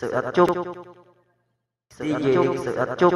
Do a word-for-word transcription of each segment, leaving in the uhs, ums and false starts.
sự ắt chúc đi về sự ắt chúc.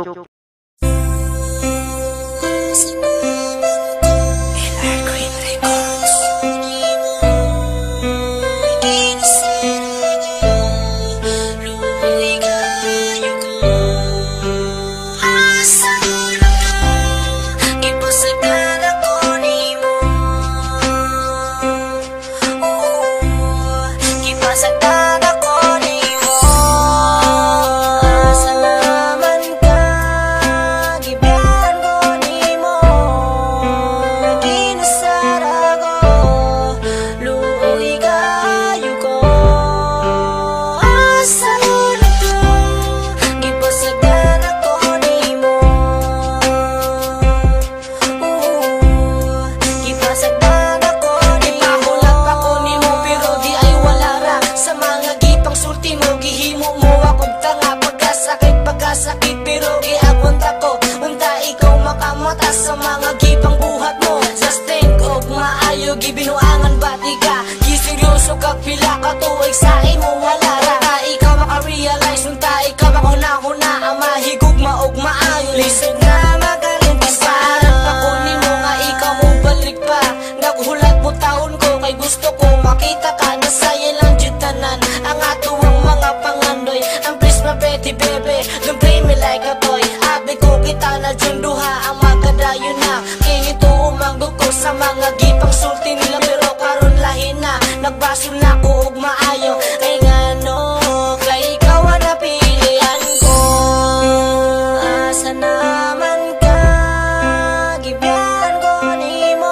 Sakit pero giabunta ko unta ikaw makamata sa mga gipang buhat mo. Sustain ko maayo gibinuangan bati ka giseryoso kag pila ka tuig sa imo wala ra. Ikaw maka-realize unta ikaw makuna-huna ang mahigugma og maayo. Listen na magaling pasarap ako nimo nga ikaw mo balik pa. Naghulat mo taon ko kay gusto ko makita ka na saya lang jitanan ang ato ang mga pangandoy. Ang please my betty bebe don't play me like a toy. Abi ko kita na dyan duha ang magadayo na. Kinito umanggo ko sa mga gipang sulti nila pero karon lahin na. Nagbasol na ko og maayo kay ngano kay ikaw ang napilian ko. Asa naman ka gibiyan ko nimo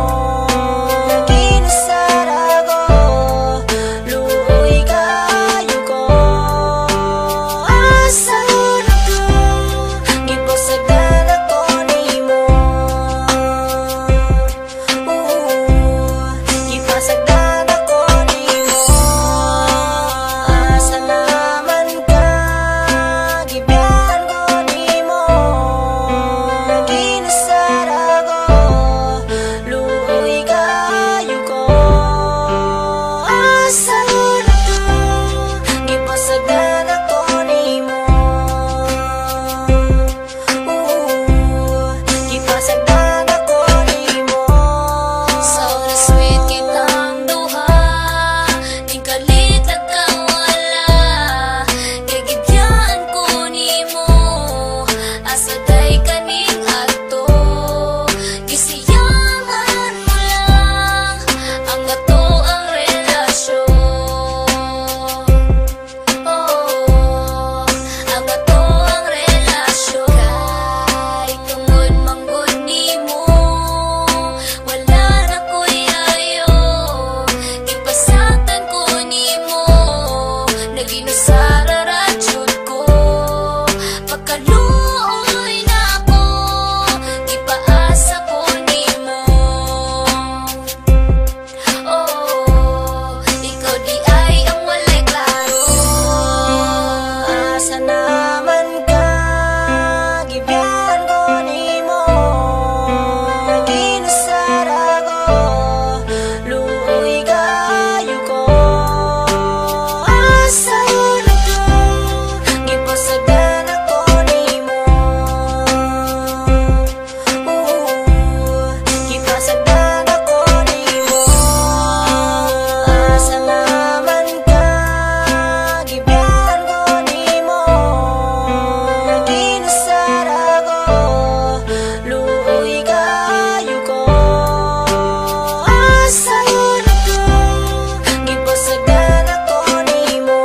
kinasara ko luoy kayo ko. Asa gipasagdan ako nimo gipasagdan ako nimo. Asa naman ka gibiyan ko nimo kinasara ko luoy kayo ko. Asa gipasagdan ako nimo gipasagdan ako nimo. Sobrang sweet kitang duha ning kalit nagkawala kay gibyaan ko nimo. Asa day kaning adto gisiyangan mo lang ang ato ang relasyon. Oh, ang ato ang relasyon kay tungod manggod nimo wala na ko'y ayo. Gipasagdan ko nimo naginusara ra jud ko pagkaluoy na ako gipaasa ko nimo. Oh, ikaw di ay ang walay klaro. Asa naman ka gibiyan ko nimo kinasara ko luoy kayo ko. Asa gipasagdan ako nimo gipasagdan ako nimo. Asa naman ka gibiyan ko nimo kinasara ko luoy kayo ko. Asa gipasagdan ako nimo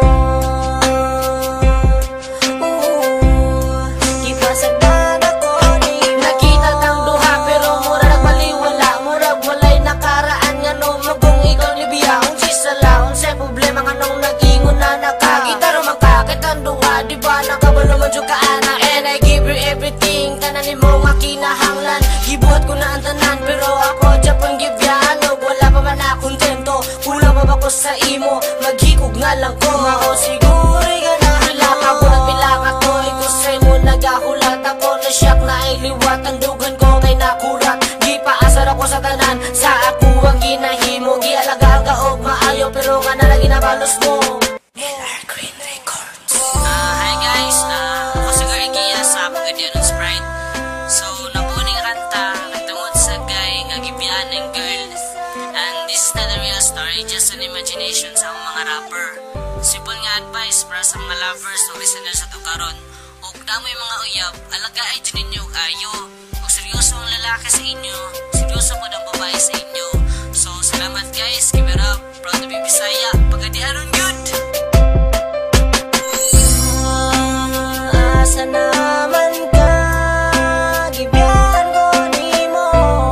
gipasagdan ako nimo. Nakita tang duha pero mura nagbaliwala murag walay nakaraan nga no magong ikaw ni biya unsi sa laon sa problema nga nung nag-ingon na nakakita ro makakit ang duha di ba nakabalo man jud ka ana. And I give you everything tanan nimo nga kinahanglan gibuhat ko na ang tanan pero ako Japan gibyan og wala pa man na kontento. Kulang pa ba ko sa imo maghikog nga lang ko mao siguro ka na halaka ko nagpila ka to iko sa imo nagahulat ako na siyak na ay liwat ang dugan ko kay nakurat. Gipaasar ako sa tanan sa ako ang ginahimo gialaga ka og maayo pero nga na lagi nabalos mo. Green Records. is not a real story, just an imagination sa akong mga rapper. Simple nga advice para sa mga lovers o listeners sa tukaron. O damoy mga uyab, alaga ay dyan ninyo kayo. Kung seryoso ang lalaki sa inyo, seryoso po ang babae sa inyo. So, salamat guys, keep it up, proud to be Bisaya, pagkadiharon good! Asa naman ka, gibiyan ko ni mo,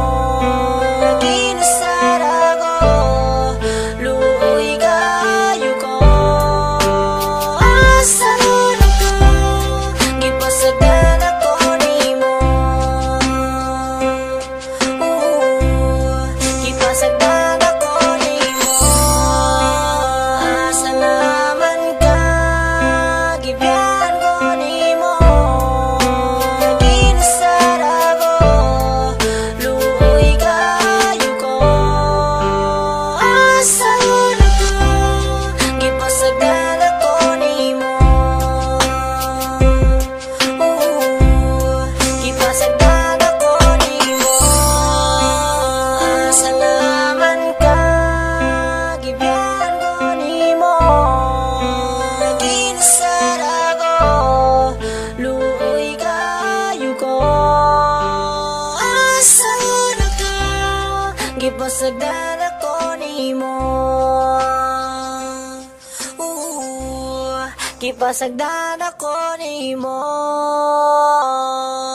ginasara ko, luoy kayo ko. Asa na ka, gipasagdan ako ni mo, gipasagdan ako ni mo. Asa naman ka, gibiyan ko ni mo, ginasara ko, luoy kayo ko. Asa na ka, gipasagdan ako ni mo, gipasagdan ako ni mo. Asa naman ka, gibiyan ko ni mo, ginasara ko, luoy kayo ko. Asa na ka, gipasagdan ako ni mo, gipasagdan ako ni mo.